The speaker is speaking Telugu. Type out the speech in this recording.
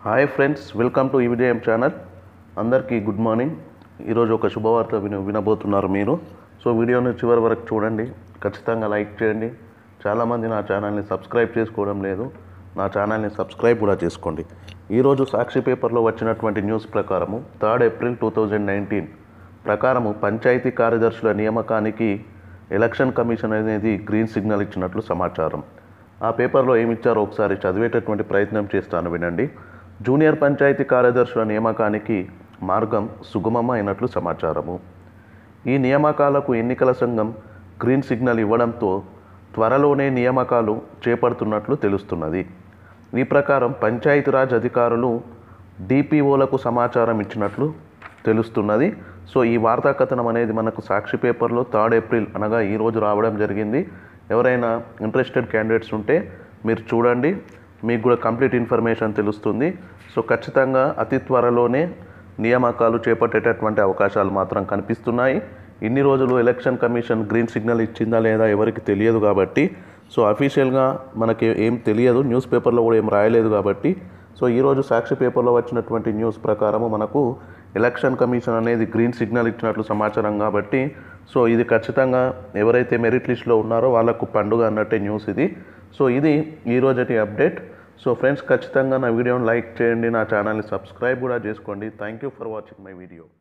Hi friends, welcome to EVDM channel. అందరికీ గుడ్ మార్నింగ్. ఈరోజు ఒక శుభవార్త వినబోతున్నారు మీరు. సో వీడియోని చివరి వరకు చూడండి, ఖచ్చితంగా లైక్ చేయండి. చాలామంది నా ఛానల్ని సబ్స్క్రైబ్ చేసుకోవడం లేదు, నా ఛానల్ని సబ్స్క్రైబ్ కూడా చేసుకోండి. ఈరోజు సాక్షి పేపర్లో వచ్చినటువంటి న్యూస్ ప్రకారము 3 ఏప్రిల్ 2019 ప్రకారము పంచాయతీ కార్యదర్శుల నియామకానికి ఎలక్షన్ కమిషన్ అనేది గ్రీన్ సిగ్నల్ ఇచ్చినట్లు సమాచారం. ఆ పేపర్లో ఏమి ఇచ్చారో ఒకసారి చదివేటటువంటి ప్రయత్నం చేస్తాను, వినండి. జూనియర్ పంచాయతీ కార్యదర్శుల నియామకానికి మార్గం సుగమమైనట్లు సమాచారము. ఈ నియామకాలకు ఎన్నికల సంఘం గ్రీన్ సిగ్నల్ ఇవ్వడంతో త్వరలోనే నియామకాలు చేపడుతున్నట్లు తెలుస్తున్నది. ఈ ప్రకారం పంచాయతీరాజ్ అధికారులు డిపిఓలకు సమాచారం ఇచ్చినట్లు తెలుస్తున్నది. సో ఈ వార్తా కథనం అనేది మనకు సాక్షి పేపర్లో 3 ఏప్రిల్ అనగా ఈరోజు రావడం జరిగింది. ఎవరైనా ఇంట్రెస్టెడ్ క్యాండిడేట్స్ ఉంటే మీరు చూడండి, మీకు కూడా కంప్లీట్ ఇన్ఫర్మేషన్ తెలుస్తుంది. సో ఖచ్చితంగా అతి త్వరలోనే నియామకాలు చేపట్టేటటువంటి అవకాశాలు మాత్రం కనిపిస్తున్నాయి. ఇన్ని రోజులు ఎలక్షన్ కమిషన్ గ్రీన్ సిగ్నల్ ఇచ్చిందా లేదా ఎవరికి తెలియదు కాబట్టి, సో అఫీషియల్గా మనకి ఏం తెలియదు, న్యూస్ పేపర్లో కూడా ఏం రాయలేదు కాబట్టి, సో ఈరోజు సాక్షి పేపర్లో వచ్చినటువంటి న్యూస్ ప్రకారము మనకు ఎలక్షన్ కమిషన్ అనేది గ్రీన్ సిగ్నల్ ఇచ్చినట్లు సమాచారం కాబట్టి, సో ఇది ఖచ్చితంగా ఎవరైతే మెరిట్ లిస్ట్లో ఉన్నారో వాళ్ళకు పండుగ అన్నట్టే న్యూస్ ఇది. సో ఇది ఈరోజటి అప్డేట్. సో ఫ్రెండ్స్, ఖచ్చితంగా నా వీడియోని లైక్ చేయండి, నా ఛానల్ని సబ్స్క్రైబ్ కూడా చేసుకోండి. Thank you for watching my video.